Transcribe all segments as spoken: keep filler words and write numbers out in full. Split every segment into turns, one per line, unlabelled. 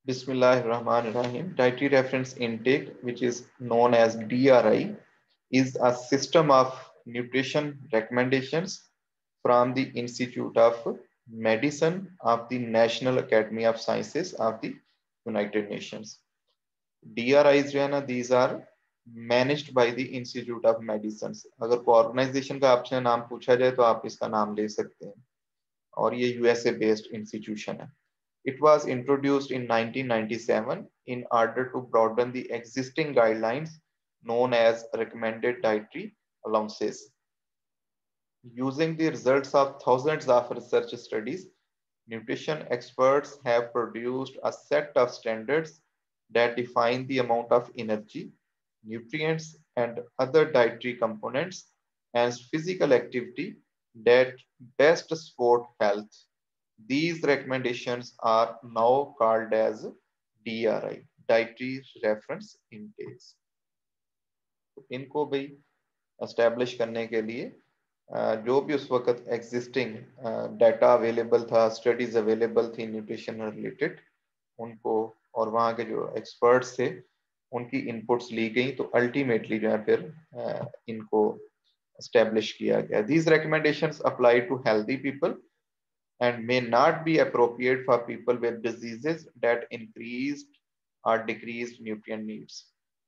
Bismillahirrahmanirrahim. Dietary reference intake, which is known as D R I, is a system of nutrition recommendations from the Institute of Medicine of the National Academy of Sciences of the United Nations. D R Is जो है ना, these are managed by the Institute of Medicine. अगर कोई organisation का आपसे नाम पूछा जाए तो आप इसका नाम ले सकते हैं, और ये यूएसए बेस्ड इंस्टीट्यूशन है. It was introduced in nineteen ninety-seven in order to broaden the existing guidelines known as recommended dietary allowances. Using the results of thousands of research studies, nutrition experts have produced a set of standards that define the amount of energy, nutrients, and other dietary components and physical activity that best support health. These recommendations are now called as D R I, Dietary Reference Intakes. तो इनको भी establish करने के लिए जो भी उस वक्त एग्जिस्टिंग डाटा अवेलेबल था, स्टडीज अवेलेबल थी न्यूट्रिशन रिलेटेड, उनको और वहाँ के जो एक्सपर्ट्स थे उनकी इनपुट्स ली गई, तो अल्टीमेटली जो है फिर इनको एस्टेब्लिश किया गया. These recommendations apply to healthy people and may not be appropriate for people with diseases that increased or decreased nutrient needs.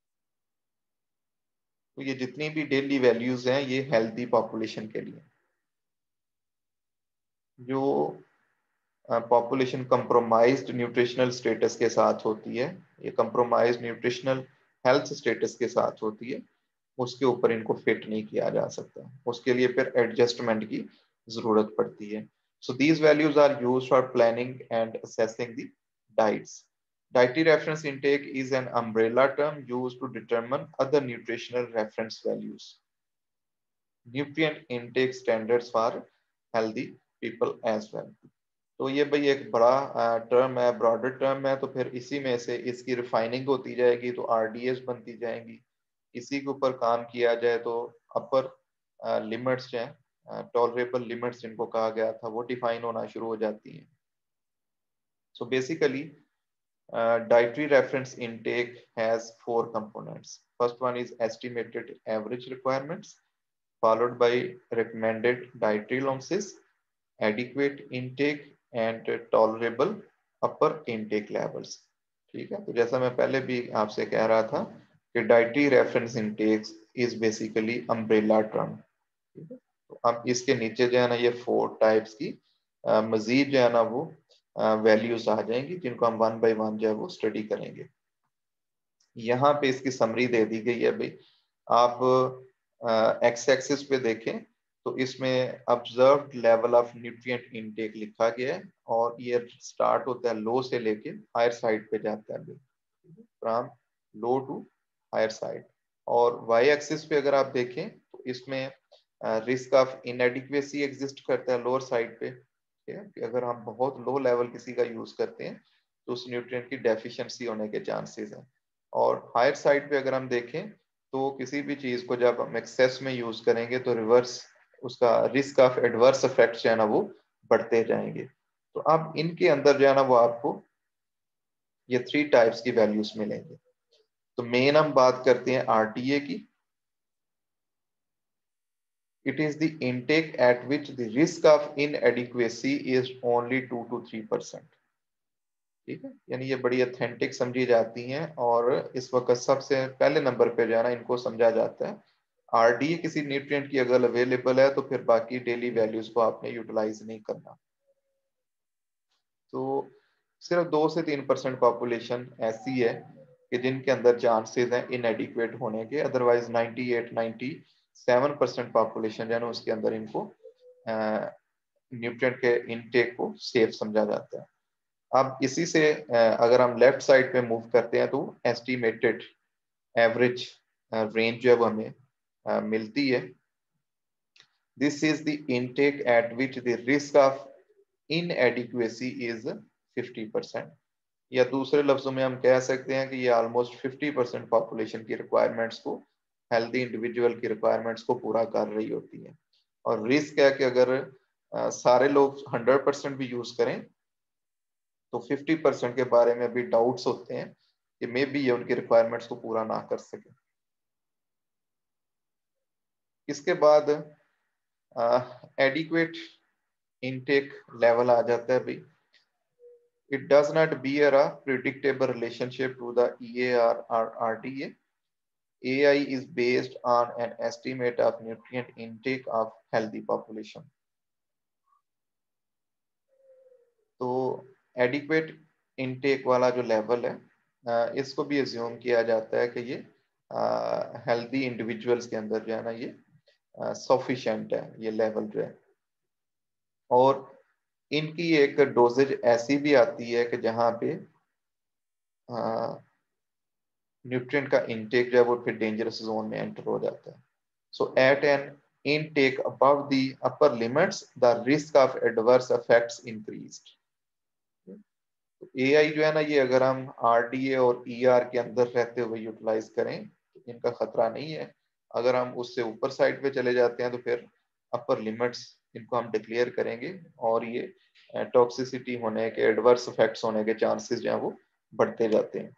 तो ये जितनी भी डेली वैल्यूज हैं ये हेल्दी पॉपुलेशन के लिए. जो पॉपुलेशन कंप्रोमाइज्ड न्यूट्रिशनल स्टेटस के साथ होती है, ये कंप्रोमाइज्ड न्यूट्रिशनल हेल्थ स्टेटस के साथ होती है, उसके ऊपर इनको फिट नहीं किया जा सकता, उसके लिए फिर एडजस्टमेंट की जरूरत पड़ती है. So these values are used for planning and assessing the diets. Dietary reference intake is an umbrella term used to determine other nutritional reference values. Nutrient intake standards for healthy people as well. तो ये भाई एक बड़ा term है, broader term है, तो फिर इसी में से इसकी रिफाइनिंग होती जाएगी तो आरडीएस बनती जाएंगी. इसी के ऊपर काम किया जाए तो अपर लिमिट्स जो हैं, टॉलरेबल लिमिट्स जिनको कहा गया था, वो डिफाइन होना शुरू हो जाती हैं. So basically dietary reference intake has four components. First one is estimated average requirements, followed by recommended dietary allowances, adequate intake and tolerable upper intake levels. ठीक है, तो जैसा मैं पहले भी आपसे कह रहा था कि dietary reference intake is basically umbrella term. ठीक है, तो अब इसके नीचे जो है ना ये फोर टाइप्स की मजीद जो है ना वो वैल्यूज आ जाएंगी, जिनको हम वन बाय वन जो है वो स्टडी करेंगे. यहाँ पे इसकी समरी दे दी गई है भाई. आप एक्स एक्सिस पे देखें तो इसमें observed level of nutrient intake लिखा गया है, और ये स्टार्ट होता है लो से लेके हायर साइड पे जाता है, from low to higher side. और वाई एक्सिस पे अगर आप देखें तो इसमें रिस्क ऑफ इनएडिक्वेसी एग्जिस्ट करता है लोअर साइड पे. कि अगर हम बहुत लो लेवल किसी का यूज करते हैं तो उस न्यूट्रिएंट की डेफिशिएंसी होने के चांसेस हैं. और हायर साइड पे अगर हम देखें तो किसी भी चीज को जब हम एक्सेस में यूज करेंगे तो रिवर्स उसका रिस्क ऑफ एडवर्स इफेक्ट जो है ना वो बढ़ते जाएंगे. तो अब इनके अंदर जो है ना वो आपको ये थ्री टाइप्स की वैल्यूज मिलेंगे. तो मेन हम बात करते हैं आरटीए की. It is the intake at which the risk of inadequacy is only two to three percent. ठीक है, यानी ये बड़ी ऑथेंटिक समझी जाती हैं, और इस वक्त सबसे पहले नंबर पे जो है ना इनको समझा जाता है. आरडीए किसी न्यूट्रिएंट की अगर अवेलेबल है तो फिर बाकी डेली वैल्यूज को आपने यूटिलाइज नहीं करना. तो सिर्फ दो से तीन परसेंट पॉपुलेशन ऐसी है कि जिनके अंदर चांसेस हैं इनएडिक्वेट होने के, otherwise ninety eight ninety seven percent population जो है ना उसके अंदर इनको न्यूट्रिएंट के इनटेक को सेफ समझा जाता है. अब इसी से अगर हम लेफ्ट साइड पे मूव करते हैं तो एस्टिमेटेड एवरेज रेंज जो है वो हमें uh, मिलती है. This is the intake at which the risk of inadequacy is fifty percent, या दूसरे लफ्जों में हम कह सकते हैं कि ये ऑलमोस्ट फिफ्टी परसेंट पॉपुलेशन की रिक्वायरमेंट्स को, हेल्दी इंडिविजुअल की रिक्वायरमेंट्स को पूरा कर रही होती है. और रिस्क है कि अगर आ, सारे लोग हंड्रेड परसेंट भी यूज करें तो फिफ्टी परसेंट के बारे में अभी डाउट्स होते हैं कि मे बी ये उनकी रिक्वायरमेंट्स को पूरा ना कर सके। इसके बाद एडिक्वेट इनटेक लेवल आ जाता है भाई। It does not bear a predictable relationship to the E A R or R D A. A I is based on an estimate of nutrient intake of healthy population. तो adequate intake वाला जो level है इसको भी assume किया जाता है कि ये हेल्दी इंडिविजुअल्स के अंदर जो है ना ये सफिशिएंट है ये लेवल जो है। और इनकी एक डोजेज ऐसी भी आती है कि जहाँ पे न्यूट्रिएंट का इनटेक जो है वो फिर डेंजरस जोन में एंटर हो जाता है। So at an intake above the upper limits the risk of adverse effects increased. तो एआई जो है ना ये अगर हम आरडीए और ईआर के अंदर रहते हुए यूटिलाइज करें तो इनका खतरा नहीं है। अगर हम उससे ऊपर साइड पे चले जाते हैं तो फिर अपर लिमिट्स इनको हम डिक्लेयर करेंगे और ये टॉक्सिसिटी होने के एडवर्स इफेक्ट्स होने के चांसेस जो है वो बढ़ते जाते हैं।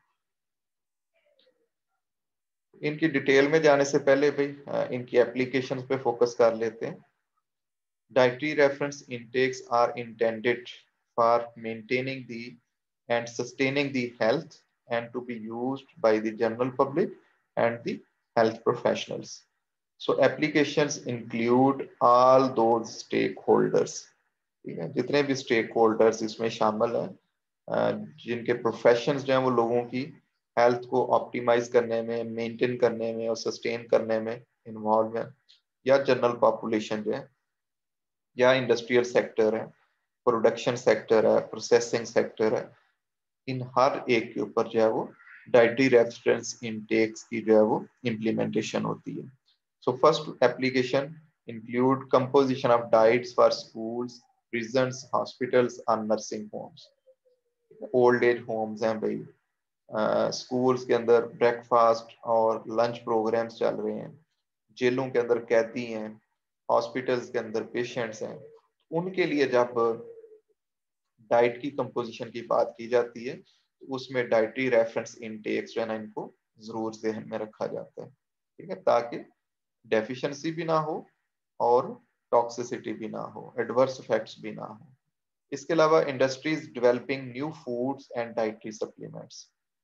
इनकी डिटेल में जाने से पहले भाई इनकी एप्लीकेशंस पे फोकस कर लेते हैं। Dietary reference intakes are intended for maintaining the and sustaining the health and to be used by the general public and the health professionals. So applications include all those stakeholders. ठीक है, जितने भी stake holders इसमें शामिल हैं जिनके professions जो हैं वो लोगों की हेल्थ को ऑप्टिमाइज करने में, मेंटेन करने में और सस्टेन करने में इन्वॉल्व है, या जनरल पॉपुलेशन जो है, या इंडस्ट्रियल सेक्टर है, प्रोडक्शन सेक्टर है, प्रोसेसिंग सेक्टर है, इन हर एक के ऊपर जो है वो डाइटरी रेफरेंस इनटेक्स की जो है वो इम्प्लीमेंटेशन होती है। So first application include composition of diets for schools, prisons, hospitals और nursing homes. Old age homes हैं भाई, स्कूल्स uh, के अंदर ब्रेकफास्ट और लंच प्रोग्राम्स चल रहे हैं, जेलों के अंदर कैदी हैं, हॉस्पिटल्स के अंदर पेशेंट्स हैं, उनके लिए जब डाइट की कंपोजिशन की बात की जाती है तो उसमें डाइटरी रेफरेंस इनटेक्स जो है ना इनको जरूर ध्यान में रखा जाता है। ठीक है, ताकि डेफिशिएंसी भी ना हो और टॉक्सिसिटी भी ना हो, एडवर्स इफेक्ट्स भी ना हो। इसके अलावा industries developing new foods and dietary supplements,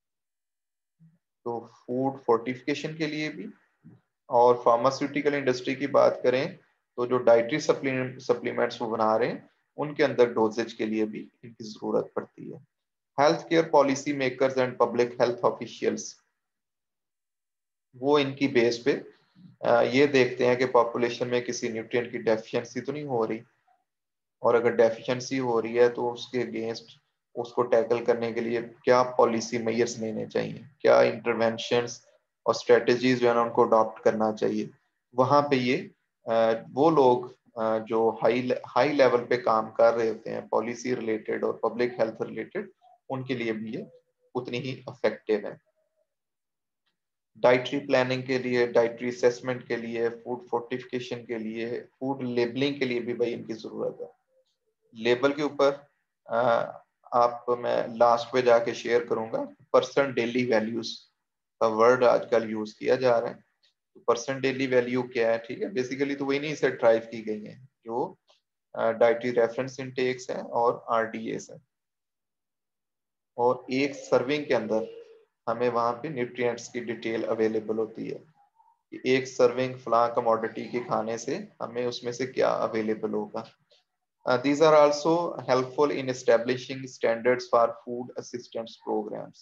तो फूड फोर्टिफिकेशन के लिए भी, और फार्मास्यूटिकल इंडस्ट्री की बात करें तो जो डाइटरी सप्लीमेंट्स वो बना रहे हैं उनके अंदर डोजेज के लिए भी इनकी जरूरत पड़ती है। Health care policy makers and public health officials वो इनकी बेस पे ये देखते हैं कि पॉपुलेशन में किसी न्यूट्रिएंट की डेफिशिएंसी तो नहीं हो रही, और अगर डेफिशिएंसी हो रही है तो उसके अगेंस्ट उसको टैकल करने के लिए क्या पॉलिसी मेजर्स लेने चाहिए, क्या इंटरवेंशंस और स्ट्रेटजीज जो है ना उनको अडॉप्ट करना चाहिए। वहां पे ये वो लोग जो हाई हाई लेवल पे काम कर रहे होते हैं पॉलिसी रिलेटेड और पब्लिक हेल्थ रिलेटेड, उनके लिए भी ये उतनी ही इफेक्टिव है। डाइटरी प्लानिंग के लिए, डाइटरी असेसमेंट के लिए, फूड फोर्टिफिकेशन के लिए, फूड लेबलिंग के लिए भी भाई इनकी जरूरत है। लेबल के ऊपर आप मैं लास्ट पे जाके शेयर करूंगा, पर्सन डेली वैल्यूज का वर्ड आजकल यूज किया जा रहा है। तो पर्सन डेली वैल्यू क्या है, ठीक है, बेसिकली तो वही नहीं से ड्राइव की गई है जो डाइटरी रेफरेंस इनटेक्स है और आरडीएस है, और एक सर्विंग के अंदर हमें वहां पे न्यूट्रिएंट्स की डिटेल अवेलेबल होती है कि एक सर्विंग फला कमोडिटी के खाने से हमें उसमें से क्या अवेलेबल होगा। Uh, these are also helpful in establishing standards for food assistance programs.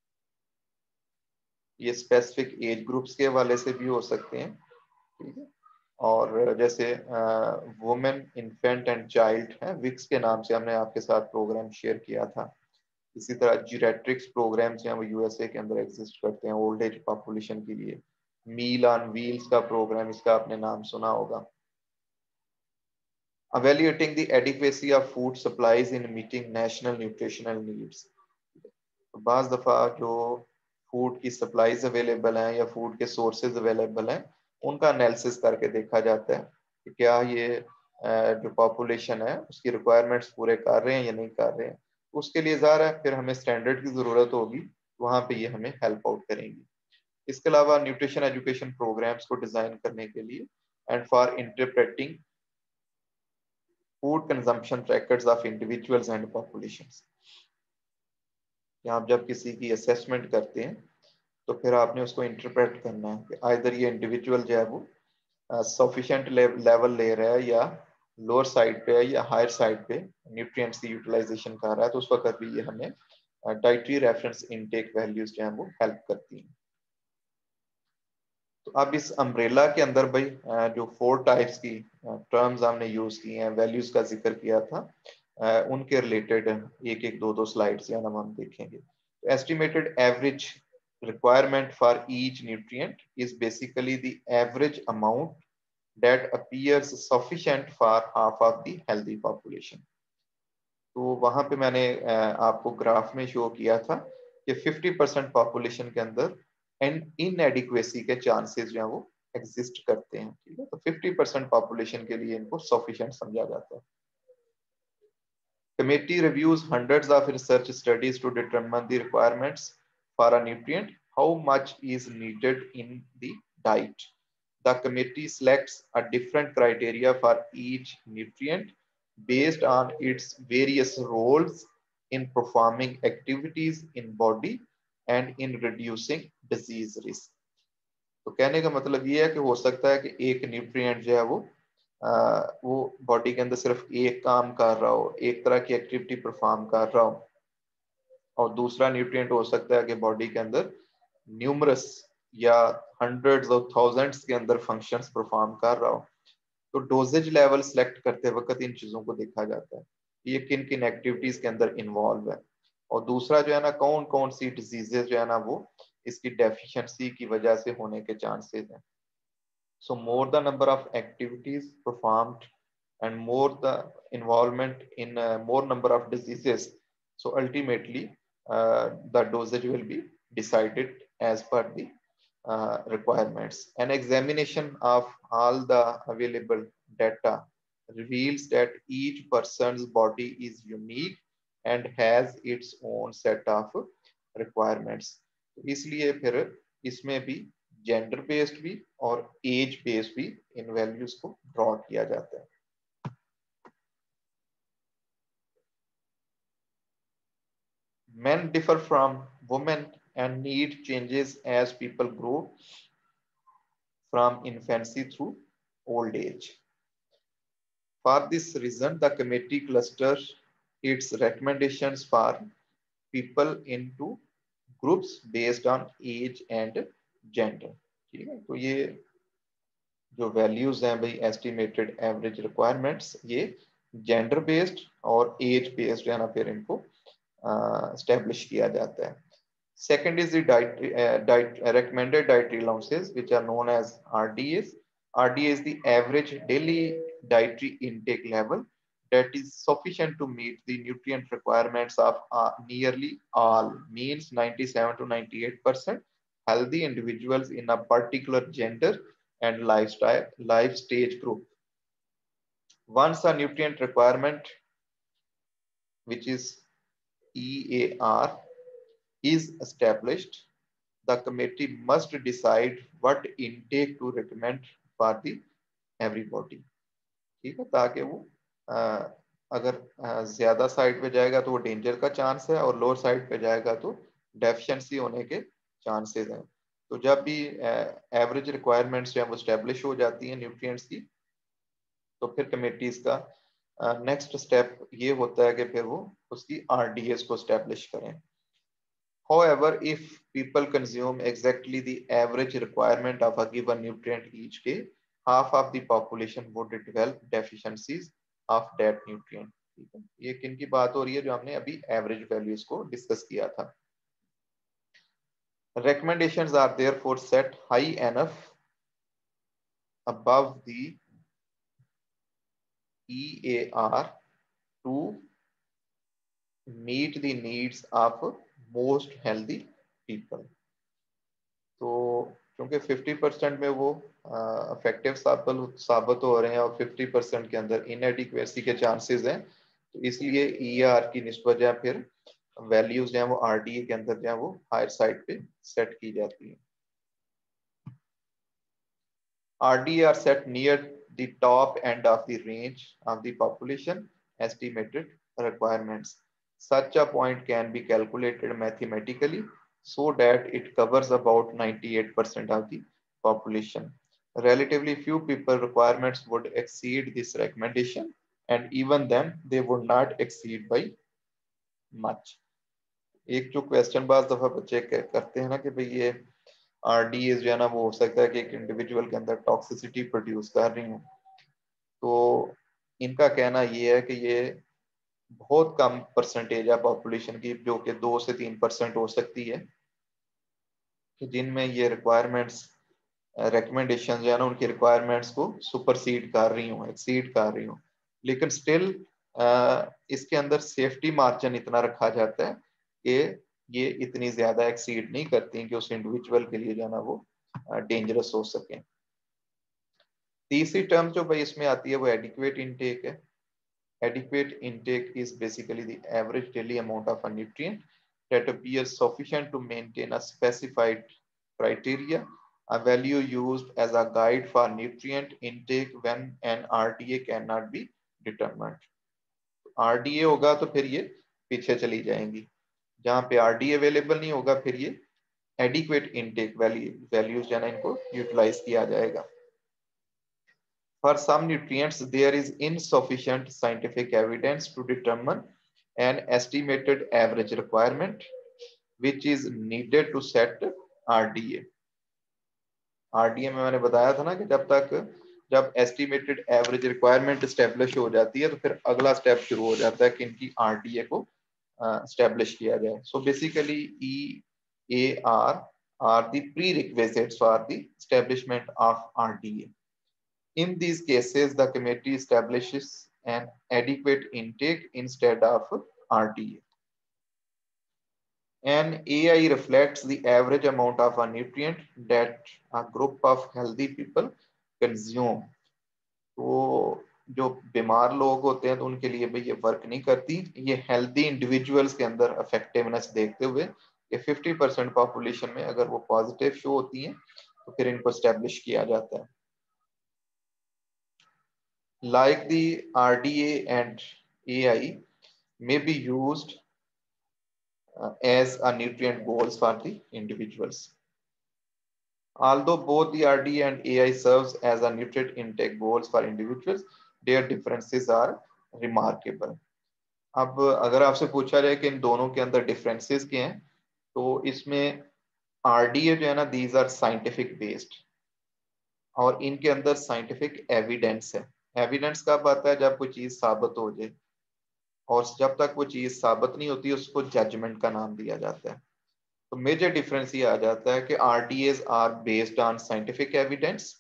ये स्पेसिफिक एज ग्रुप्स के हवाले से भी हो सकते हैं, ठीक है, और जैसे वुमेन, इन्फेंट एंड चाइल्ड है, विक्स के नाम से हमने आपके साथ प्रोग्राम शेयर किया था। इसी तरह जीरेट्रिक्स प्रोग्राम्स हैं वो यूएसए के अंदर एग्जिस्ट करते हैं ओल्ड एज पॉपुलेशन के लिए। मील ऑन व्हील्स का प्रोग्राम, इसका आपने नाम सुना होगा। Evaluating the adequacy of food supplies in meeting national nutritional needs. तो बाज दफा जो फूड की सप्लाईज अवेलेबल हैं या फूड के सोर्सेज अवेलेबल हैं उनका एनालिसिस करके देखा जाता है कि क्या ये जो पॉपुलेशन है उसकी रिक्वायरमेंट्स पूरे कर रहे हैं या नहीं कर रहे हैं। उसके लिए ज़ाहिर है फिर हमें स्टैंडर्ड की ज़रूरत होगी, वहां पे ये हमें हेल्प आउट करेंगी। इसके अलावा न्यूट्रिशन एजुकेशन प्रोग्राम्स को डिजाइन करने के लिए and for interpreting food consumption records of individuals and populations. आप जब किसी की असेसमेंट करते हैं तो फिर आपने उसको इंटरप्रेट करना है कि आइदर ये इंडिविजुअल जो है वो सफिशिएंट लेवल ले रहा है या लोअर साइड पे है या हायर साइड पे न्यूट्रिएंट्स की यूटिलाइजेशन कर रहा है, तो उस वक्त भी ये हमें डाइटरी रेफरेंस इनटेक वैल्यूज जो है वो हेल्प करती हैं। तो अब इस अम्ब्रेला के अंदर भाई जो फोर टाइप्स की टर्म्स हमने यूज की हैं, वैल्यूज का जिक्र किया था, उनके रिलेटेड एक एक दो दो स्लाइड्स या हम देखेंगे। Estimated average requirement for each nutrient is basically the average amount that appears sufficient for half of the healthy population। तो वहां पे मैंने आपको ग्राफ में शो किया था कि फिफ्टी परसेंट पॉपुलेशन के अंदर इनएडिक्वेसी के चांसेस जो है वो एग्जिस्ट करते हैं, ठीक है। तो फिफ्टी परसेंट पॉपुलेशन के लिए इनको सफिशिएंट समझा जाता है। Committee reviews hundreds of research studies to determine the requirements for a nutrient, how much is needed in the diet. The committee selects a different criteria for each nutrient based on its various roles in performing activities in body and in reducing disease risk. तो कहने का मतलब ये है कि हो सकता है कि एक न्यूट्रिएंट जो है वो आ, वो बॉडी के अंदर सिर्फ एक काम कर रहा हो, एक तरह की एक्टिविटी परफॉर्म कर रहा हो, और दूसरा न्यूट्रिएंट हो सकता है कि बॉडी के अंदर न्यूमरस या हंड्रेड्स और थाउजेंड्स के अंदर फंक्शंस परफॉर्म कर रहा हो। तो डोजेज लेवल सेलेक्ट करते वक्त इन चीजों को देखा जाता है, ये किन किन एक्टिविटीज के अंदर इन्वॉल्व है, और दूसरा जो है ना कौन कौन सी डिजीजेस जो है ना वो इसकी डेफिशिएंसी की वजह से होने के चांसेस हैं। So more the number of activities performed and more the involvement in uh, more number of diseases. So ultimately, uh, the dosage will be decided as per the uh, requirements. An examination of all the available data reveals that each person's body is unique and has its own set of requirements. इसलिए फिर इसमें भी gender based भी और age based भी इन values को draw किया जाता है। Men differ from women and need changes as people grow from infancy through old age. For this reason, the committee clusters its recommendations for people into groups based on age and gender। ठीक है, तो ये जो values हैं भाई estimated average requirements, ये gender based और age based है ना, फिर इनको एस्टेब्लिश uh, किया जाता है। Second is the diet, uh, diet uh, recommended dietary allowances, which are known as R D As. R D A is the average daily dietary intake level that is sufficient to meet the nutrient requirements of uh, nearly all, means ninety-seven to ninety-eight percent healthy individuals in a particular gender and lifestyle life stage group. Once a nutrient requirement, which is E A R, is established, the committee must decide what intake to recommend for the everybody। ठीक है, ताकि वो आ, अगर आ, ज्यादा side पे जाएगा तो वो डेंजर का चांस है, और लोअर साइड पे जाएगा तो डेफिशिएंसी होने के चांसेस हैं। तो जब भी एवरेज रिक्वायरमेंट्स जो है वो स्टैब्लिश हो जाती हैं न्यूट्रिएंट्स की, तो फिर कमेटीज का नेक्स्ट uh, स्टेप ये होता है कि फिर वो उसकी आरडीएस को स्टैब्लिश करें। However, if people consume exactly the average requirement of a given nutrient each day, half of the population would develop deficiencies of that nutrient। ठीक है, ये किन की बात हो रही है, जो हमने अभी एवरेज वैल्यूज को डिस्कस किया था। Recommendations are therefore set high enough above the E A R to meet the needs of most healthy people। तो क्योंकि फिफ्टी परसेंट में वो इफेक्टिव साबित साबित हो रहे हैं और फिफ्टी परसेंट के अंदर इनएडिक्वेसी के चांसेस हैं, तो इसलिए ई आर की निस्बत जो है फिर वैल्यूज जो है वो आर डी ए के अंदर जो है वो हायर साइड पे सेट की जाती है। R D A are set near the top end of the range of the population estimated requirements. Such a point can be calculated mathematically so that it covers about ninety-eight percent of the population. Relatively few people requirements would exceed this recommendation, and even then they would not exceed by much. एक जो question बाज दफा बच्चे करते हैं ना कि भाई ये आरडीए जो है ना वो हो सकता है कि एक इंडिविजुअल के अंदर टॉक्सिसिटी प्रोड्यूस कर रही हूँ, तो इनका कहना ये है कि ये बहुत कम परसेंटेज है पॉपुलेशन की जो कि दो से तीन परसेंट हो सकती है कि जिनमें ये रिक्वायरमेंट्स रिकमेंडेशन जो है ना उनकी रिक्वायरमेंट्स को सुपरसीड कर रही हूँ, एक्सीड कर रही हूँ, लेकिन स्टिल इसके अंदर सेफ्टी मार्जिन इतना रखा जाता है कि ये इतनी ज्यादा एक्सीड नहीं करती कि उस इंडिविजुअल के लिए जो है ना वो डेंजरस हो सके। तीसरी टर्म जो भाई इसमें आती है वो एडिक्वेट इनटेक है। Adequate intake is basically the average daily amount of a nutrient that appears sufficient to maintain a specified criteria, a value used as a guide for nutrient intake when an R D A cannot be determined. R D A होगा तो फिर ये पीछे चली जाएंगी, जहां पे R D A available नहीं होगा फिर ये एडिक्वेट इनटेक वैल्यू वैल्यूज जो है ना इनको यूटिलाइज किया जाएगा। For some nutrients, there is insufficient scientific evidence to determine an estimated average requirement, which is needed to set R D A. R D A में मैंने बताया था ना कि जब तक जब एस्टिमेटेड एवरेज रिक्वायरमेंट स्टेब्लिश हो जाती है तो फिर अगला स्टेप शुरू हो जाता है कि इनकी R D A को स्टेब्लिश uh, किया जाए। So basically E A R are the prerequisites for the establishment of R D A. In these cases, the committee establishes an adequate intake instead of R D A. An A I reflects the average amount of a nutrient that a group of healthy people consume. तो जो बीमार लोग होते हैं तो उनके लिए भी ये वर्क नहीं करती, ये हेल्दी इंडिविजुअल्स के अंदर इफेक्टिवनेस देखते हुए कि फिफ्टी परसेंट पॉपुलेशन में अगर वो पॉजिटिव शो होती हैं तो फिर इनको एस्टेब्लिश किया जाता है। Like the R D A and A I may be used uh, as a nutrient goals for the individuals. Although both the R D A and A I serves as a nutrient intake goals for individuals, their differences are remarkable. अब अगर आपसे पूछा जाए कि इन दोनों के अंदर differences क्या हैं, तो इसमें R D A जो है ना दीज आर साइंटिफिक बेस्ड और इनके अंदर साइंटिफिक एविडेंस है। एविडेंस कब आता है? जब कोई चीज साबित हो जाए, और जब तक वो चीज साबित नहीं होती उसको जजमेंट का नाम दिया जाता है। तो मेजर डिफरेंस ये आ जाता है कि RDAs are based on scientific evidence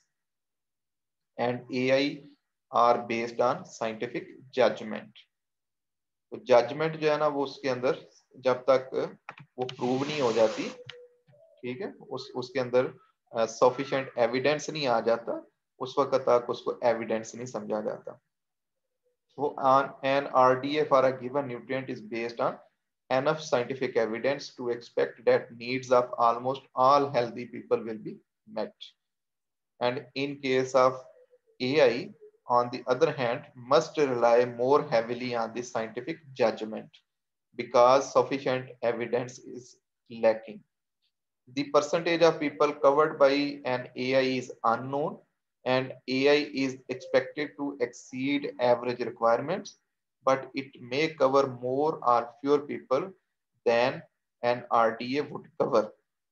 and AI are based on scientific judgment. तो जजमेंट जो है ना वो उसके अंदर जब तक वो प्रूव नहीं हो जाती, ठीक है, उस उसके अंदर सफिशिएंट uh, एविडेंस नहीं आ जाता, उस वक्त तक उसको एविडेंस नहीं समझा जाता। So on an R D A for a given nutrient is based on enough scientific evidence to expect that needs of almost all healthy people will be met. And in case of A I, on the other hand, must rely more heavily on the scientific judgment because sufficient evidence is lacking. The percentage of people covered by an A I is unknown, and A I is expected to exceed average requirements, but it may cover more or fewer people than an R D A would cover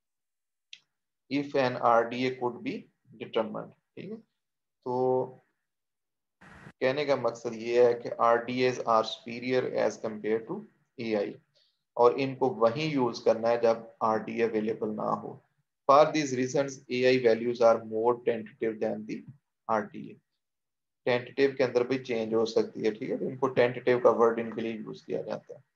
if an R D A could be determined. ठीक है, तो कहने का मकसद ये है कि R D As are superior as compared to A I, और इनको वहीं यूज करना है जब R D A अवेलेबल ना हो। For these reasons, A I values are more tentative than the R D A. Tentative के अंदर भी चेंज हो सकती है, ठीक है, तो इनको टेंटेटिव का वर्ड इनके लिए यूज किया जाता है।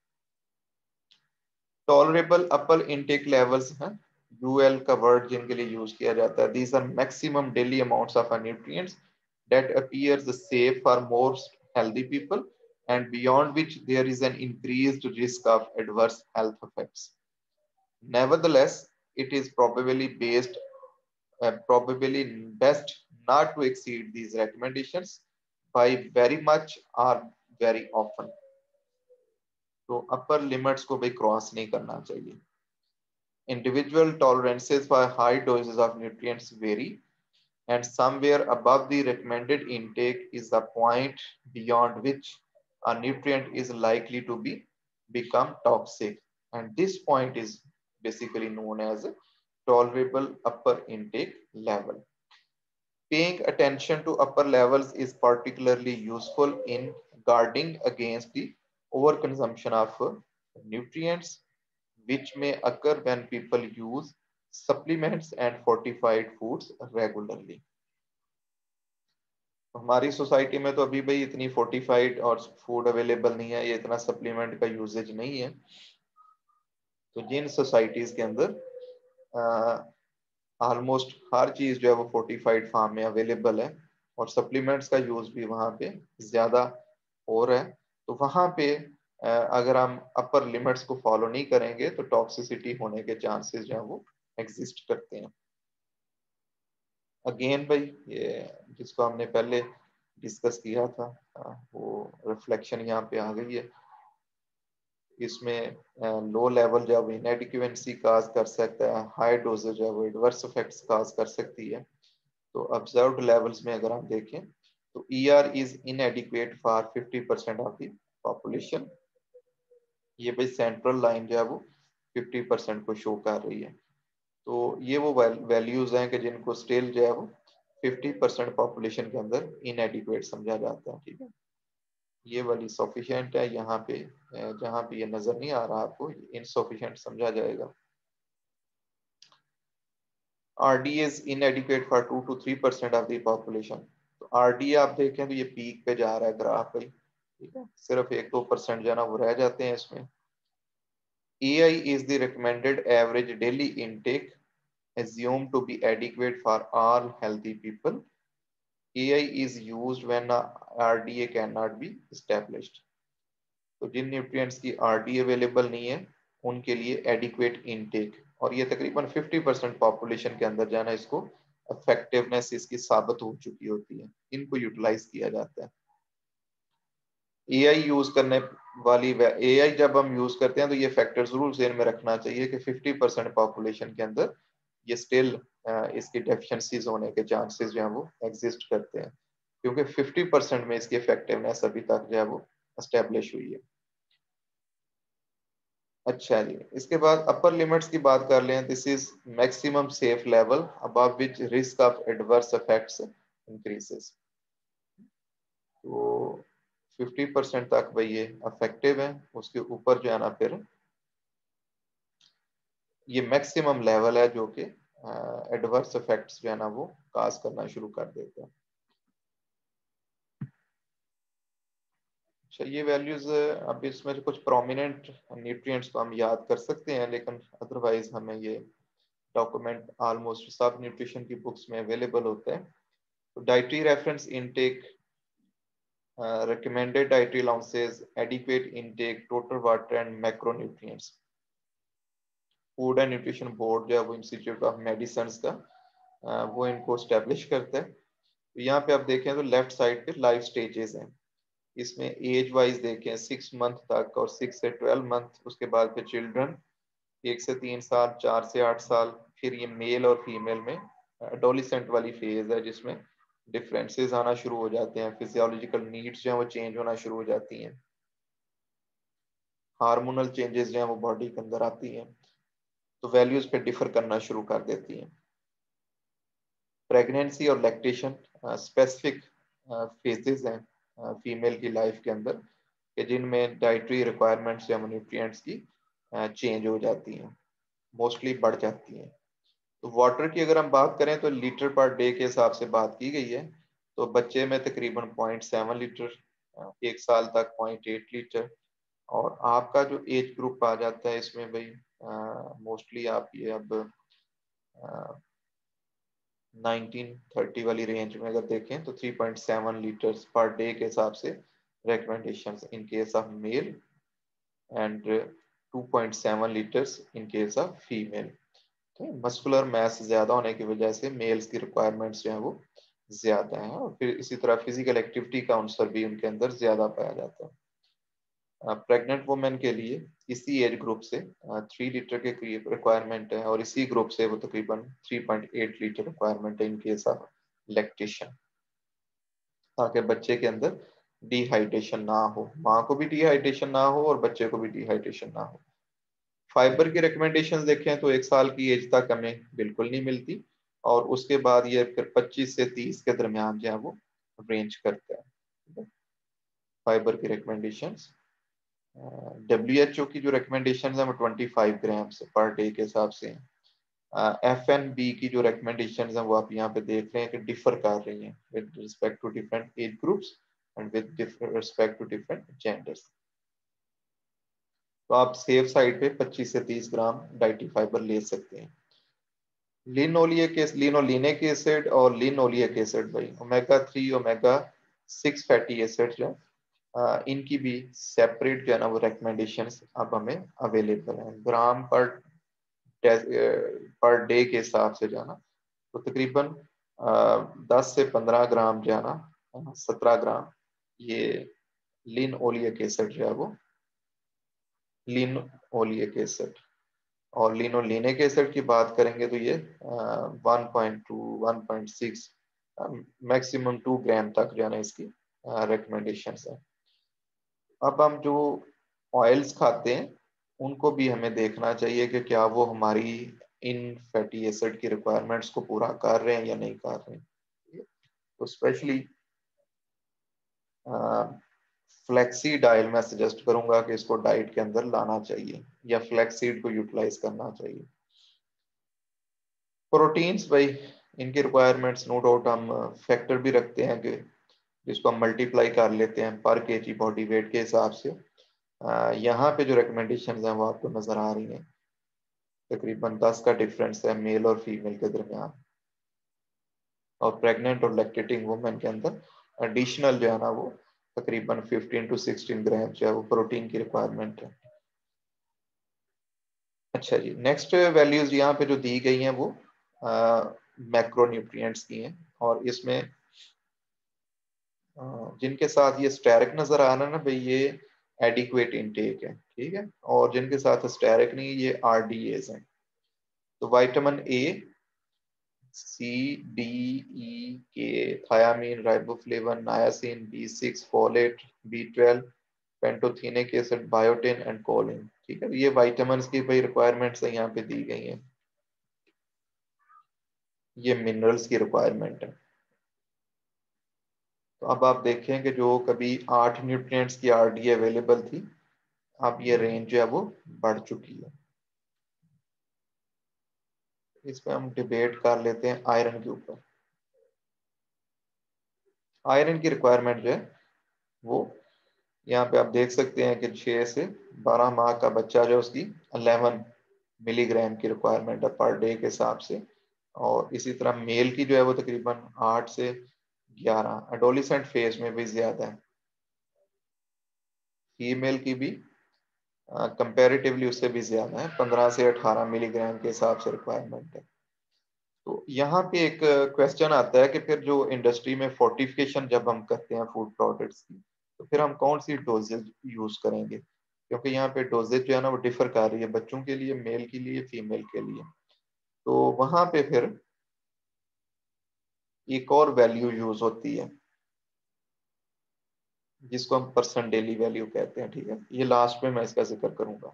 टॉलरेबल अपर इनटेक लेवल्स हैं, यूएल का वर्ड जिनके लिए यूज किया जाता है। These are maximum daily amounts of a nutrients that appears safe for most healthy people and beyond which there is an increased risk of adverse health effects. Nevertheless, it is probably based uh, probably best not to exceed these recommendations by very much or very often. तो अपर limits को भी cross नहीं करना चाहिए. Individual tolerances for high doses of nutrients vary, and somewhere above the recommended intake is the point beyond which a nutrient is likely to be become toxic, and this point is basically known as tolerable upper intake level. Paying attention to upper levels is particularly useful in guarding against the overconsumption of nutrients, which may occur when people use supplements and fortified foods regularly. हमारी society में तो अभी भाई इतनी fortified और food available नहीं है, ये इतना सप्लीमेंट का यूजेज नहीं है. तो जिन सोसाइटीज के अंदर ऑलमोस्ट हर चीज जो है वो फोर्टिफाइड फार्म में अवेलेबल है और सप्लीमेंट्स का यूज भी वहां पे ज्यादा हो रहा है, तो वहां पे अगर हम अपर लिमिट्स को फॉलो नहीं करेंगे तो टॉक्सिसिटी होने के चांसेस जो है वो एग्जिस्ट करते हैं. अगेन भाई ये जिसको हमने पहले डिस्कस किया था वो रिफ्लेक्शन यहाँ पे आ गई है. इसमें लो लेवल जो है वो इनएडिक्वेंसी काज कर सकता है, हाई डोजेज जो है वो एडवर्स इफेक्ट्स काज कर सकती है. तो ऑब्जर्व्ड लेवल्स में अगर हम देखें तो E R is inadequate for fifty percent of the population. ये भाई सेंट्रल लाइन जो है वो फिफ्टी परसेंट को शो कर रही है. तो ये वो वैल्यूज हैं कि जिनको स्टिल जो है वो फिफ्टी परसेंट पॉपुलेशन के अंदर इनएडिक्वेट समझा जाता है. ठीक है, ये वाली सफिशिएंट है, यहाँ पे जहाँ पे ये नजर नहीं आ रहा आपको इनसफिशिएंट समझा जाएगा. R D is inadequate for two to three percent of the population. तो R D आप देखें तो ये पीक पे जा रहा है ग्राफ भाई. ठीक है, सिर्फ एक दो परसेंट जो है ना वो रह जाते हैं इसमें. A I is the recommended average daily intake assumed to be adequate for all healthy people. A I is used when R D A cannot be established. तो जिन न्यूट्रिएंट्स की R D A अवेलेबल नहीं है उनके लिए adequate intake, और ये तकरीबन फिफ्टी परसेंट पॉपुलेशन के अंदर जाना इसको इफेक्टिवनेस इसकी साबित हो चुकी होती है, इनको यूटिलाइज किया जाता है. एआई यूज करने वाली एआई जब हम यूज करते हैं तो ये फैक्टर जरूर ध्यान में रखना चाहिए कि फिफ्टी परसेंट पॉपुलेशन के अंदर ये स्टिल इसकी डेफिशिएंसीज होने के चांसेस जो है वो एग्जिस्ट करते हैं, क्योंकि फिफ्टी परसेंट में इसकी इफेक्टिवनेस अभी तक जो है वो एस्टेब्लिश हुई है. अच्छा जी, इसके बाद अपर लिमिट्स की बात कर लें. This is maximum safe level above which risk of adverse effects increases. तो फिफ्टी परसेंट तक भाई ये इफेक्टिव है, उसके ऊपर जो है ना फिर ये मैक्सिमम लेवल है जो कि एडवर्स इफेक्ट्स जो है ना वो काज करना शुरू कर देते हैं. अच्छा, ये वैल्यूज अब इसमें कुछ प्रोमिनेंट न्यूट्रिएंट्स को हम याद कर सकते हैं, लेकिन अदरवाइज हमें ये डॉक्यूमेंट ऑलमोस्ट सब न्यूट्रिशन की बुक्स में अवेलेबल होता है. तो dietary reference intake, recommended dietary allowances, adequate intake, total water and macronutrients. Food and nutrition board जो है वो इंस्टीट्यूट ऑफ मेडिसिन का uh, वो इनको स्टैब्लिश करता है. तो यहाँ पे आप देखें तो लेफ्ट साइड पे लाइफ स्टेजेस हैं. इसमें एज वाइज देखें सिक्स मंथ तक और सिक्स से ट्वेल्व मंथ, उसके बाद फिर चिल्ड्रन एक से तीन साल, चार से आठ साल, फिर ये मेल और फीमेल में एडोलिसेंट वाली फेज है जिसमें डिफरेंसेस आना शुरू हो जाते हैं, फिजियोलॉजिकल नीड्स जो है वो चेंज होना शुरू हो जाती हैं, हार्मोनल चेंजेस जो है वो बॉडी के अंदर आती हैं, तो वैल्यूज पे डिफर करना शुरू कर देती हैं. प्रेगनेंसी और लैक्टेशन स्पेसिफिक फेजेस हैं फीमेल की लाइफ के अंदर कि जिनमें डाइटरी रिक्वायरमेंट्स या न्यूट्रिएंट्स की चेंज हो जाती हैं, मोस्टली बढ़ जाती हैं. तो वाटर की अगर हम बात करें तो लीटर पर डे के हिसाब से बात की गई है. तो बच्चे में तकरीबन पॉइंट सेवन लीटर, एक साल तक पॉइंट एट लीटर, और आपका जो एज ग्रुप आ जाता है इसमें भाई मोस्टली आप ये अब नाइनटीन थर्टी वाली रेंज में अगर देखें तो three point seven litres per day के हिसाब से recommendations in case of male and uh, two point seven liters in case of female. तो मस्कुलर मैस ज्यादा होने की वजह से मेल्स की रिक्वायरमेंट्स जो है वो ज्यादा है, और फिर इसी तरह फिजिकल एक्टिविटी का आंसर भी उनके अंदर ज्यादा पाया जाता है। प्रेग्नेंट वुमेन के लिए इसी एज ग्रुप से थ्री लीटर के करीब रिक्वायरमेंट है, और इसी ग्रुप से वो तकरीबन three point eight litre requirement है इन केस ऑफ लैक्टेशन, ताकि बच्चे के अंदर डिहाइड्रेशन ना हो, माँ को भी डिहाइड्रेशन ना हो और बच्चे को भी डिहाइड्रेशन ना हो। फाइबर की रिकमेंडेशंस देखें तो एक साल की एज तक हमें बिल्कुल नहीं मिलती, और उसके बाद ये फिर पच्चीस से तीस के दरमियान जो है वो रेंज करता है फाइबर की रिकमेंडेशंस। डब्ल्यू एच ओ की जो रिकमेंडेशन है वो ट्वेंटी फाइव ग्राम पर डे के हिसाब से हैं। एफ एन बी की जो रिकमेंडेशन है वो आप यहाँ पे देख रहे हैं कि डिफर कर रही हैं with respect to different age groups and with respect to different genders. तो आप सेफ साइड पे पच्चीस से तीस ग्राम डाइटरी फाइबर ले सकते हैं। लिनोलिक एसिड, लिनोलिनिक एसिड और लिनोलिक एसिड भाई omega three omega six fatty acid जो Uh, इनकी भी सेपरेट जो है ना वो रिकमेंडेशंस अब हमें अवेलेबल है। ग्राम पर पर डे के हिसाब से जो है ना तो तकरीबन दस से पंद्रह ग्राम जो है ना सत्रह ग्राम ये लिन ओलियक एसिड जो है वो लिन ओलियक एसिड, और लिनोलिनिक एसिड की बात करेंगे तो ये one point two one point six maximum two gram तक जो है ना इसकी रिकमेंडेशंस है। अब हम जो ऑयल्स खाते हैं उनको भी हमें देखना चाहिए कि क्या वो हमारी इन फैटी एसिड की रिक्वायरमेंट्स को पूरा कर रहे हैं या नहीं कर रहे हैं। तो स्पेशली फ्लैक्सीड ऑयल मैं सजेस्ट करूंगा कि इसको डाइट के अंदर लाना चाहिए या फ्लैक्सीड को यूटिलाइज करना चाहिए। प्रोटीन्स भाई इनकी रिक्वायरमेंट्स नो डाउट हम फैक्टर भी रखते हैं कि जिसको हम मल्टीप्लाई कर लेते हैं पर केजी बॉडी वेट के हिसाब से। आ, यहाँ पे जो रिकमेंडेशन हैं वो आपको नजर आ रही हैं, तकरीबन दस का डिफरेंस है मेल और फीमेल के दरमियान, और प्रेग्नेंट और लैक्टेटिंग वुमेन के अंदर एडिशनल जो है ना वो तकरीबन फिफ्टीन टू सिक्सटीन ग्राम जो है वो प्रोटीन की रिक्वायरमेंट है। अच्छा जी, नेक्स्ट वैल्यूज यहाँ पे जो दी गई हैं वो मैक्रोन्यूट्रिएंट्स की हैं, और इसमें आ, जिनके साथ ये स्टेरिक नजर आ रहा है ना भाई ये एडिक्वेट इनटेक है, ठीक है, और जिनके साथ स्टेरिक नहीं ये आरडीएस हैं। तो vitamin A, C, D, E, K, thiamine, riboflavin, niacin, B six, folate, B twelve, pantothenic acid, biotin and choline, ठीक है, ये विटामिन्स की भाई रिक्वायरमेंट्स यहाँ पे दी गई हैं। ये मिनरल्स की रिक्वायरमेंट है। तो अब आप देखें कि जो कभी आठ न्यूट्रिएंट्स की आरडी अवेलेबल थी, अब ये रेंज जो है वो बढ़ चुकी है। इस पे हम डिबेट कर लेते हैं आयरन के ऊपर। आयरन की रिक्वायरमेंट जो है वो यहाँ पे आप देख सकते हैं कि छह से बारह माह का बच्चा जो उसकी इलेवन मिलीग्राम की रिक्वायरमेंट है पर डे के हिसाब से, और इसी तरह मेल की जो है वो तकरीबन आठ से ग्यारह, एडोलिसेंट फेज में भी ज्यादा है। फीमेल की भी कंपैरेटिवली उससे भी ज्यादा है, पंद्रह से अठारह मिलीग्राम के हिसाब से रिक्वायरमेंट है। तो यहाँ पे एक क्वेश्चन आता है कि फिर जो इंडस्ट्री में फोर्टिफिकेशन जब हम करते हैं फूड प्रोडक्ट्स की, तो फिर हम कौन सी डोजेज यूज करेंगे, क्योंकि यहाँ पे डोजेज जो है ना वो डिफर कर रही है बच्चों के लिए, मेल के लिए, फीमेल के लिए। तो वहां पे फिर एक और वैल्यू यूज होती है जिसको हम परसेंट डेली वैल्यू कहते हैं, ठीक है, ये लास्ट में मैं इसका जिक्र करूंगा।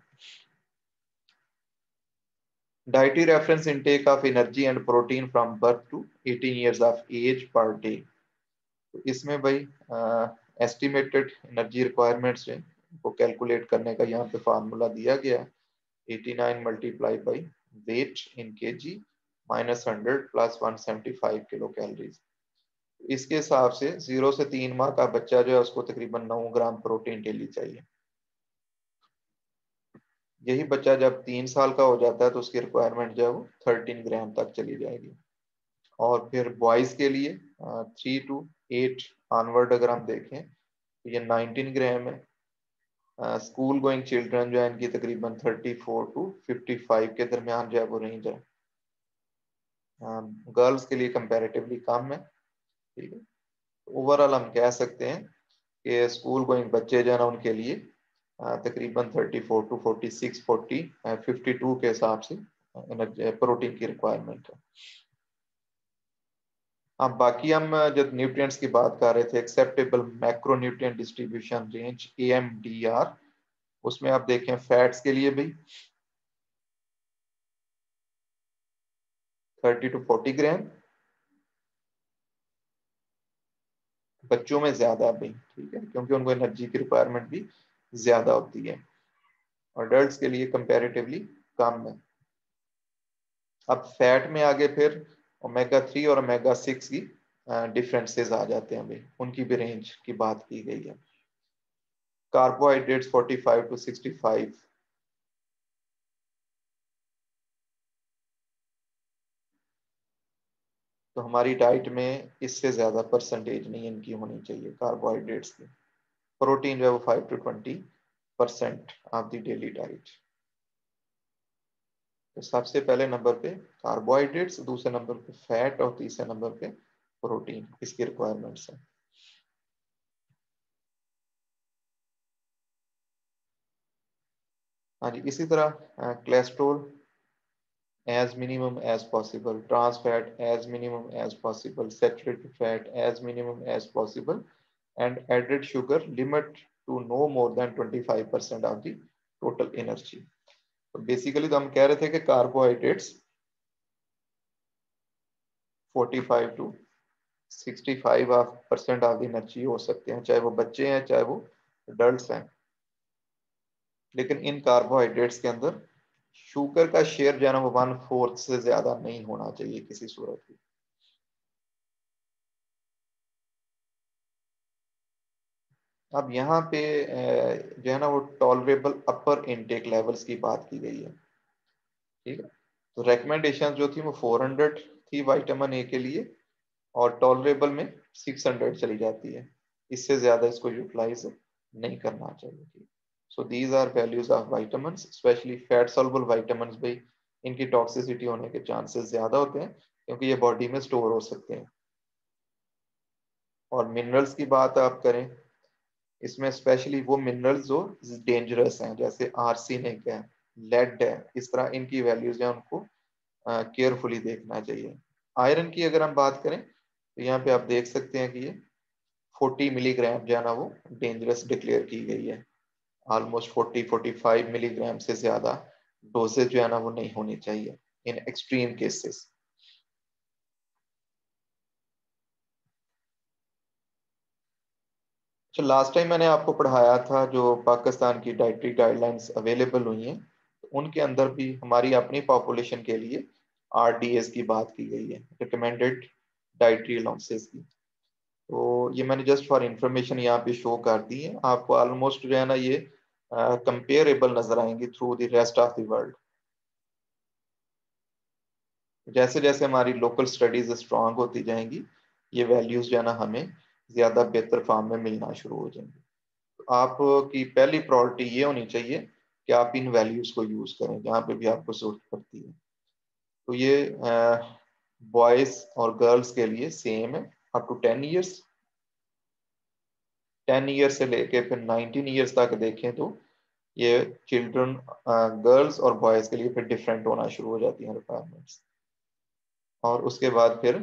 Dietary reference intake of energy and protein from birth to eighteen years of age per day. तो इसमें भाई एस्टिमेटेड एनर्जी रिक्वायरमेंट्स हैं को कैलकुलेट करने का यहाँ पे फार्मूला दिया गया है, eighty nine multiply by weight in kg minus hundred plus one seventy five kilo calories. इसके हिसाब से जीरो से तीन माह का बच्चा जो है उसको तकरीबन नौ ग्राम प्रोटीन डेली चाहिए। यही बच्चा जब तीन साल का हो जाता है तो उसकी रिक्वायरमेंट जो है वो थर्टीन ग्राम तक चली जाएगी। और फिर बॉयज के लिए थ्री टू एट ऑनवर्ड अगर हम देखें तो ये नाइनटीन ग्राम है। स्कूल गोइंग चिल्ड्रन जो है इनकी तकरीबन thirty four to fifty five के दरमियान जो है वो रेंज है। गर्ल्स के लिए कंपैरेटिवली कम है। ठीक है, ओवरऑल हम कह सकते हैं कि स्कूल गोइंग बच्चे जो है ना उनके लिए तकरीबन thirty four to forty six forty fifty two के हिसाब से प्रोटीन की रिक्वायरमेंट है। अब बाकी हम जब न्यूट्रिएंट्स की बात कर रहे थे, acceptable macronutrient distribution range A M D R, उसमें आप देखें फैट्स के लिए भी थर्टी टू फोर्टी ग्राम, बच्चों में ज्यादा भी, ठीक है, क्योंकि उनको एनर्जी की रिक्वायरमेंट भी ज्यादा होती है। और अडल्ट्स के लिए कंपैरेटिवली कम है। अब फैट में आगे फिर ओमेगा थ्री और ओमेगा सिक्स की डिफरेंसेस आ जाते हैं, अभी उनकी भी रेंज की बात की गई है। Carbohydrates forty five to sixty five, तो हमारी डाइट में इससे ज्यादा परसेंटेज नहीं इनकी होनी चाहिए कार्बोहाइड्रेट्स की। प्रोटीन जो है वो five to twenty percent of the daily diet. तो सबसे पहले नंबर पे कार्बोहाइड्रेट्स, दूसरे नंबर पे फैट और तीसरे नंबर पे प्रोटीन, इसकी रिक्वायरमेंट्स है। हाँ जी, इसी तरह cholesterol as minimum as possible, trans fat as minimum as possible, saturated fat as minimum as possible, and added sugar limit to no more than twenty-five percent of the total energy. तो basically तो हम कह रहे थे कि carbohydrates forty five to sixty five percent of the energy हो सकते हैं, चाहे वो बच्चे हैं चाहे वो अडल्ट हैं। लेकिन इन कार्बोहाइड्रेट्स के अंदर शुगर का शेयर जो है ना वो वन फोर्थ से ज्यादा नहीं होना चाहिए किसी सूरत में। अब यहाँ पे जो है ना वो टॉलरेबल अपर इनटेक लेवल्स की बात की गई है। ठीक है, तो रेकमेंडेशन जो थी वो फोर हंड्रेड थी विटामिन ए के लिए, और टॉलरेबल में सिक्स हंड्रेड चली जाती है। इससे ज्यादा इसको यूटिलाइज नहीं करना चाहिए। So these are values of vitamins, specially fat soluble vitamins भाई, इनकी टॉक्सिसिटी होने के चांसेस ज्यादा होते हैं क्योंकि ये बॉडी में स्टोर हो सकते हैं। और मिनरल्स की बात आप करें, इसमें स्पेशली वो मिनरल्स जो डेंजरस हैं, जैसे आर्सेनिक है, लेड है, इस तरह इनकी वैल्यूज है उनको केयरफुली देखना चाहिए। आयरन की अगर हम बात करें तो यहाँ पे आप देख सकते हैं कि ये फोर्टी मिलीग्राम जो है ना वो डेंजरस डिक्लेयर की गई है। Almost forty forty five milligram से ज्यादा डोजेज जो है ना वो नहीं होनी चाहिए इन एक्सट्रीम केसेस। तो लास्ट टाइम मैंने आपको पढ़ाया था जो पाकिस्तान की डाइटरी गाइडलाइंस अवेलेबल हुई हैं, तो उनके अंदर भी हमारी अपनी पॉपुलेशन के लिए आरडीएस की बात की गई है, रिकमेंडेड डाइटरी अलाउंसेस की। तो ये मैंने जस्ट फॉर इंफॉर्मेशन यहाँ पे शो कर दी है आपको। ऑलमोस्ट जो है ना ये कंपेरेबल uh, नजर आएंगी through the rest of the world. जैसे जैसे हमारी लोकल स्टडीज स्ट्रांग होती जाएंगी, ये वैल्यूज जो है ना हमें ज्यादा बेहतर फॉर्म में मिलना शुरू हो जाएंगी। तो आपकी पहली प्रायोरिटी ये होनी चाहिए कि आप इन वैल्यूज को यूज करें जहाँ पे भी आपको जरूरत पड़ती है। तो ये बॉयज और गर्ल्स के लिए सेम है, up to ten years. Ten years से लेके फिर नाइनटीन ईयर्स तक देखें तो ये चिल्ड्रन, गर्ल्स और बॉयज के लिए फिर डिफरेंट होना शुरू हो जाती हैं रिक्वायरमेंट्स। और उसके बाद फिर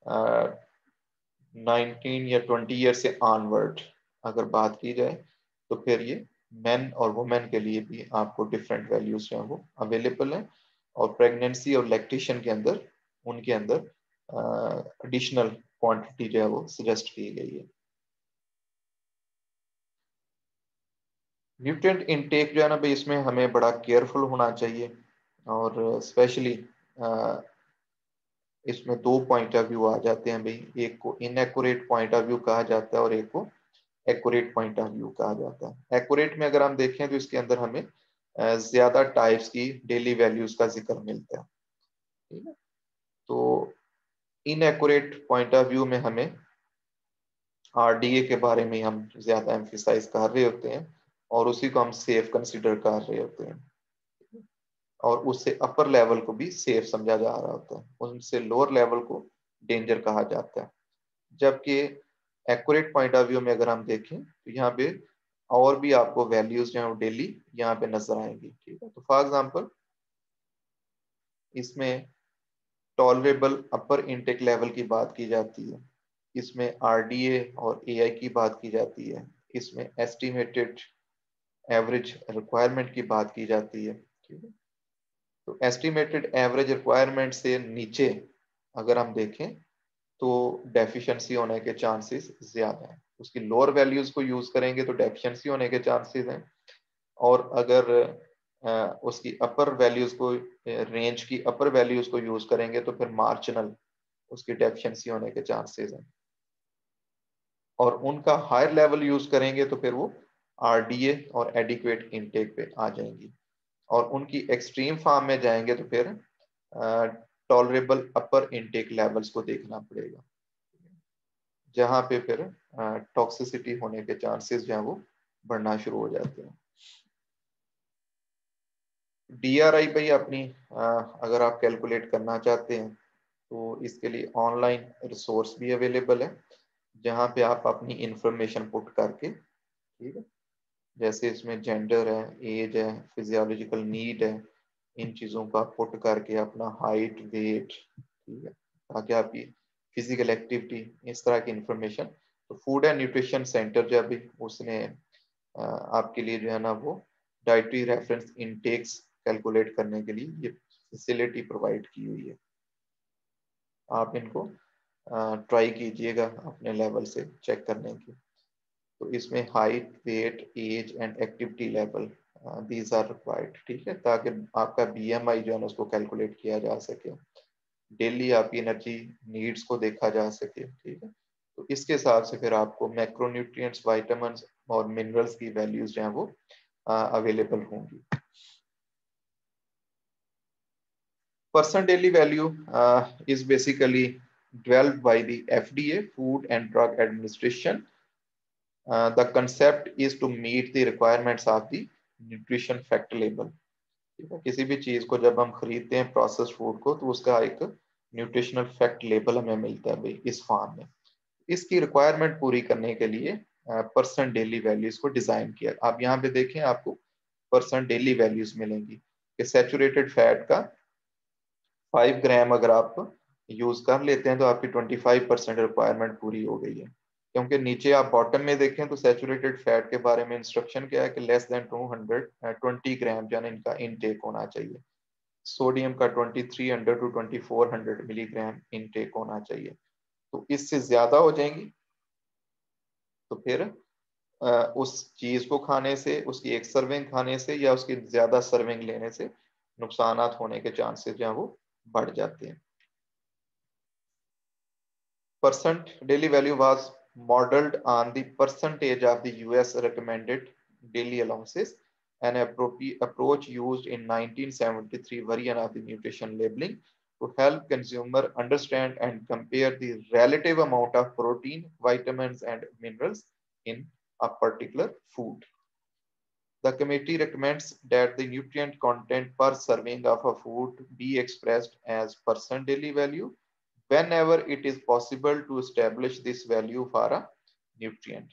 नाइनटीन या ट्वेंटी ईयर से ऑनवर्ड अगर बात की जाए तो फिर ये मेन और वुमेन के लिए भी आपको डिफरेंट वैल्यूज जो है वो अवेलेबल है। और प्रेगनेंसी और लैक्टेशन के अंदर उनके अंदर एडिशनल क्वांटिटी जो है वो सजेस्ट की गई है। न्यूट्रिएंट इनटेक जो है ना भाई, इसमें हमें बड़ा केयरफुल होना चाहिए। और स्पेशली इसमें दो पॉइंट ऑफ व्यू आ जाते हैं भाई, एक को इनएक्यूरेट पॉइंट ऑफ व्यू कहा जाता है और एक को एक्यूरेट पॉइंट ऑफ व्यू कहा जाता है। एक्यूरेट में अगर हम देखें तो इसके अंदर हमें ज्यादा टाइप्स की डेली वैल्यूज का जिक्र मिलता है। ठीक है, तो इनएक्यूरेट पॉइंट ऑफ व्यू में हमें आरडीए के बारे में हम ज्यादा एम्फिसाइज कर रहे होते हैं और उसी को हम सेफ कंसिडर कर रहे होते हैं, और उससे अपर लेवल को भी सेफ समझा जा रहा होता है, उनसे लोअर लेवल को डेंजर कहा जाता है। जबकि एक्यूरेट पॉइंट ऑफ व्यू में अगर हम देखें तो यहाँ पे और भी आपको वैल्यूज जो है वो डेली यहाँ पे नजर आएंगी, ठीक है। तो फॉर एग्जांपल इसमें टॉलरेबल अपर इनटेक लेवल की बात की जाती है, इसमें आरडीए और एआई की बात की जाती है, इसमें एस्टिमेटेड एवरेज रिक्वायरमेंट की बात की जाती है, ठीक है। तो एस्टिमेटेड एवरेज रिक्वायरमेंट से नीचे अगर हम देखें तो डेफिशिएंसी होने के चांसेस ज्यादा हैं, उसकी लोअर वैल्यूज को यूज करेंगे तो डेफिशिएंसी होने के चांसेस हैं, और अगर आ, उसकी अपर वैल्यूज को, रेंज की अपर वैल्यूज को यूज करेंगे तो फिर मार्जिनल उसकी डेफिशिएंसी होने के चांसेस हैं, और उनका हायर लेवल यूज करेंगे तो फिर वो आरडीए और एडिक्वेट इनटेक पे आ जाएंगी, और उनकी एक्सट्रीम फॉर्म में जाएंगे तो फिर टॉलरेबल अपर इनटेक लेवल्स को देखना पड़ेगा, जहां पे फिर टॉक्सिसिटी होने के चांसेस जो है वो बढ़ना शुरू हो जाते हैं। डीआरआई भाई अपनी आ, अगर आप कैलकुलेट करना चाहते हैं तो इसके लिए ऑनलाइन रिसोर्स भी अवेलेबल है, जहां पे आप अपनी इंफॉर्मेशन पुट करके, ठीक है, जैसे इसमें जेंडर है, एज है, फिजियोलॉजिकल नीड है, इन चीज़ों का पुट करके अपना हाइट, वेट, ठीक है, ताकि आपकी फिजिकल एक्टिविटी, इस तरह की इंफॉर्मेशन, तो फूड एंड न्यूट्रिशन सेंटर जो अभी उसने आपके लिए जो है ना वो डाइटरी रेफरेंस इनटेक्स कैलकुलेट करने के लिए ये फैसिलिटी प्रोवाइड की हुई है। आप इनको ट्राई कीजिएगा अपने लेवल से चेक करने की। तो इसमें height, weight, age and activity level these are required, ठीक है, ताकि आपका बीएमआई जो है ना उसको कैलकुलेट किया जा सके, डेली आपकी एनर्जी नीड्स को देखा जा सके, ठीक है। तो इसके हिसाब से फिर आपको मैक्रोन्यूट्रिएंट्स, विटामिन्स और मिनरल्स की वैल्यूज जो है वो अवेलेबल uh, होंगी। Person daily value uh, is basically developed by the F D A, Food and Drug Administration. Uh, the concept is to meet the requirements of the nutrition fact label. ठीक है, किसी भी चीज को जब हम खरीदते हैं प्रोसेस फूड को तो उसका एक न्यूट्रिशनल फैक्ट लेबल हमें मिलता है भाई इस फॉर्म में। इसकी रिक्वायरमेंट पूरी करने के लिए पर्सन डेली वैल्यूज को डिजाइन किया। आप यहाँ पे देखें आपको पर्सन डेली वैल्यूज मिलेंगी कि सैचुरेटेड फैट का फाइव ग्राम अगर आप यूज कर लेते हैं तो आपकी ट्वेंटी फाइव परसेंट रिक्वायरमेंट पूरी हो गई है, क्योंकि नीचे आप बॉटम में देखें तो सैचुरेटेड फैट के बारे में इंस्ट्रक्शन क्या है कि less than two hundred twenty gram यानी इनका इनटेक होना चाहिए, सोडियम का twenty three hundred to twenty four hundred milligram intake होना चाहिए। तो इससे ज्यादा हो जाएंगी तो फिर उस चीज को खाने से, उसकी एक सर्विंग खाने से या उसकी ज्यादा सर्विंग लेने से नुकसान होने के चांसेस जो है वो बढ़ जाते हैं। Percent daily value was modeled on the percentage of the U S recommended daily allowances, an approach used in nineteen seventy-three version of the nutrition labeling to help consumer understand and compare the relative amount of protein, vitamins, and minerals in a particular food. The committee recommends that the nutrient content per serving of a food be expressed as percent daily value whenever it is possible to establish this value for a nutrient.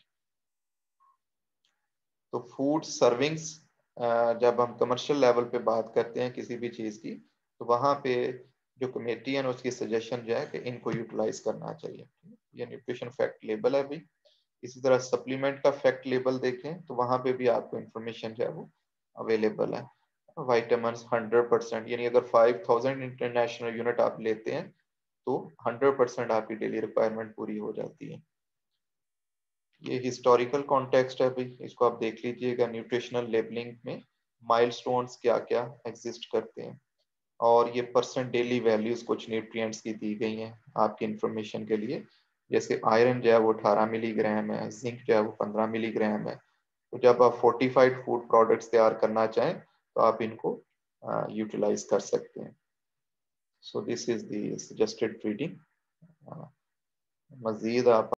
तो food servings जब हम commercial level पे बात करते हैं किसी भी चीज की तो वहां पे जो कमेटी है उसकी सजेशन जो है कि इनको यूटिलाइज करना चाहिए। ये न्यूट्रिशन फैक्ट लेबल है भाई। इसी तरह सप्लीमेंट का फैक्ट लेबल देखें तो वहां पे भी आपको इंफॉर्मेशन जो है वो अवेलेबल है। वाइटामिन हंड्रेड परसेंट यानी अगर फाइव थाउजेंड इंटरनेशनल यूनिट आप लेते हैं तो हंड्रेड परसेंट आपकी डेली रिक्वायरमेंट पूरी हो जाती है। ये हिस्टोरिकल कॉन्टेक्स्ट है भाई, इसको आप देख लीजिएगा। न्यूट्रिशनल लेबलिंग में माइलस्टोन्स क्या क्या एग्जिस्ट करते हैं, और ये परसेंट डेली वैल्यूज कुछ न्यूट्रिएंट्स की दी गई हैं आपकी इंफॉर्मेशन के लिए। जैसे आयरन जो है वो अठारह मिलीग्राम है, जिंक जो है वो पंद्रह मिलीग्राम है। तो जब आप फोर्टिफाइड फूड प्रोडक्ट्स तैयार करना चाहें तो आप इनको यूटिलाइज कर सकते हैं। So this is the suggested feeding. मजीद आप